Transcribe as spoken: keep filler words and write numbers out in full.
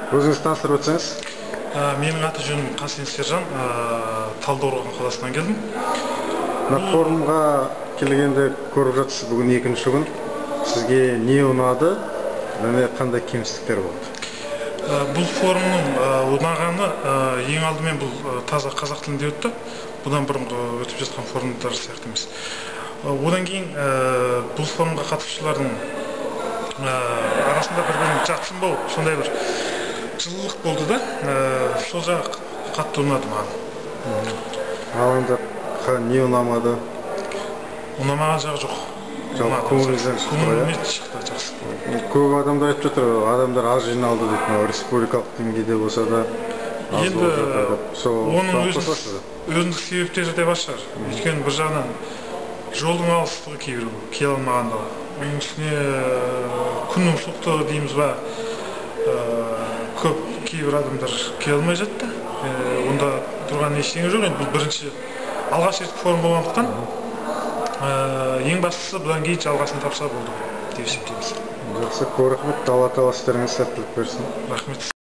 Өзіңіз таныстырып өтсеңіз? Менің аты жөнім Қасен Сержан, Талдықорған қаласынан келдім. Форумға келгенде көріп жатсыз, бүгін екінші күн. Сізге не ұнады, және қандай кемшіліктер болды? Бұл форумның ұнағаны ең алдымен бұл таза қазақ тілінде өтті. Бұдан бұрынғы өтіп жатқан форумдар сияқты емес. Одан кейін бұл форумға қатысушылардың арасында бір-бірін жақсынбау, сондай бір жылылық болды да, сол жағы қатты ұнады маған. Ал енді не ұнамады? Ұнамаған жағы жоқ. Көңіліңізден шықты, жақсы. Көп адамдар айтып жатыр, адамдар аз жиналды дейді, республикалық деңгейде болса да. Енді оның өзіндік себептері де бар шығар. Өйткені бір жағынан жолдың алыстығы кейбір келе алмағандығы. Оның үстіне күннің суықтығы дейміз ба, көп кейбір адамдар келе алмай жатты. Онда тұрған ештеңе жоқ. Енді бұл бірінші алғаш рет форум болғандықтан ең бастысы бұдан кейін жалғасын тапса болды деп есептейміз. Жақсы, көп рахмет. Алла тағала істеріңізге сәттілік берсін. Рахмет.